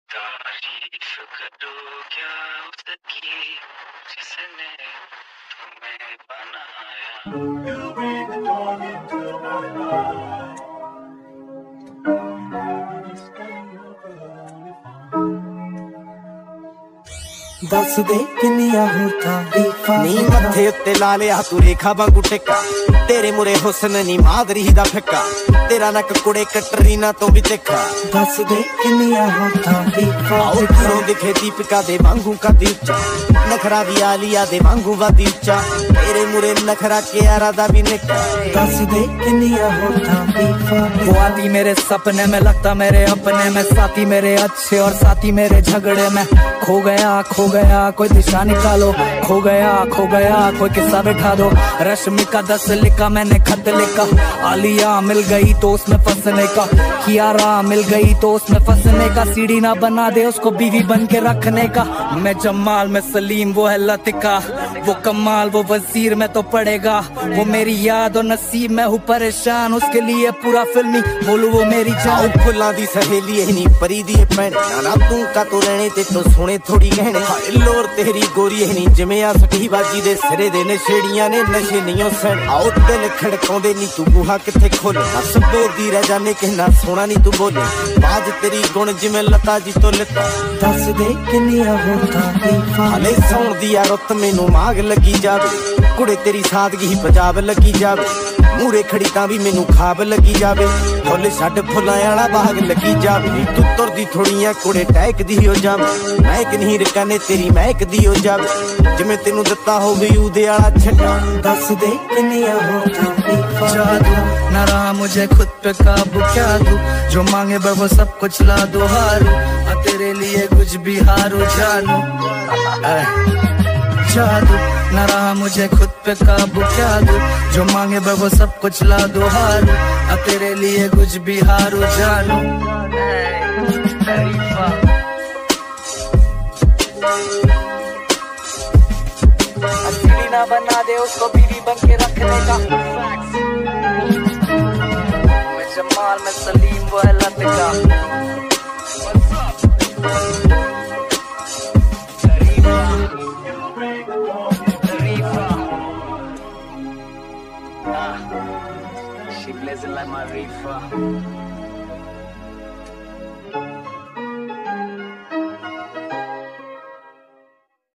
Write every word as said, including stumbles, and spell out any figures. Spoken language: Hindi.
तारीफ करो क्या उसकी जिसने तुम्हें बनाया। You bring the dawn into my life. दस दे किन्नियां होर तारीफां नी मत्थे उत्ते ला लिया तू रेखा वांगू टिक्का तेरे मुरे हुस्न नी मादरी दा फिक्का तेरा नक कुड़े कटरीना तो भी तिखा। दस दे किन्नियां होर तारीफां घरों दिखे दीपिका दे वांगू का उच्चा नखरा भी आलिया दे वांगू वादी उच्चा तेरे मुरे नखरा कियारा दा भी निक्का। दस दे किन्नियां होर तारीफां वो आती मेरे सपने में लगता मेरे अपने में साथी मेरे अच्छे और साथी मेरे झगड़े में खो गया खो गया कोई दिशा निकालो खो गया खो गया कोई किस्सा बैठा दो। रश्मि का दस लिखा मैंने खत लिखा आलिया मिल गई तो उसमें फंसने का कियारा मिल गई तो उसमें फंसने का सीढ़ी ना बना दे उसको बीवी बन के रखने का। मैं जमाल में सलीम वो है लतिका वो कमाल वो वजीर में तो पड़ेगा वो मेरी याद और नसीब में हूँ परेशान उसके लिए पूरा फिल्मी बोलू वो मेरी जान। फुल्लां दी सहेली है नी परी दी भैन नाना तू का तो रहने ते तो सोने थोड़ी गहने लोर तेरी गोरी है नी जिमें आ सटी बाजी दे सिरे दे नशेड़ियां ने नशे नहीं सन आओ दिल खड़काउंदे नी तू बूहा किथे खोले हस बोलदी रह जाने कहना सोना नी तू बोले बाज तेरी गुण जिमें लता जी तो लता। दस दे किन्नियां होर तारीफां हले सौण दी रुत मैनू माग लगी जावे कुड़े तेरी सादगी ही पंजाब लगी जावे मूरे खड़ी तां भी मैनू खाब लगी जावे फुल छड्ड फुल्लां आला बाग लगी जावे तू तुरदी थोड़ियां कुड़े टैक दी हो जावे महक नहीं रकाने तेरी महक दी हो जावे जिमें तेनू दिता होवे उदे आला छड्डा। दस दे किन्नियां होर तारीफां जादू ना रहा मुझे खुद पे काबू क्या दूं जो मांगे बस वो सब कुछ ला दो हारू आ तेरे लिए कुछ भी हारू जानू जादू ना रहा मुझे खुद पे काबू क्या दूं जो मांगे बस वो सब कुछ ला दो हारू आ तेरे लिए कुछ भी हारू जानू। सीढ़ी ना बना दे उसको बीवी बन के रखने का। मैं जमाल में सलीम वो है Latika She blazing like my reefer.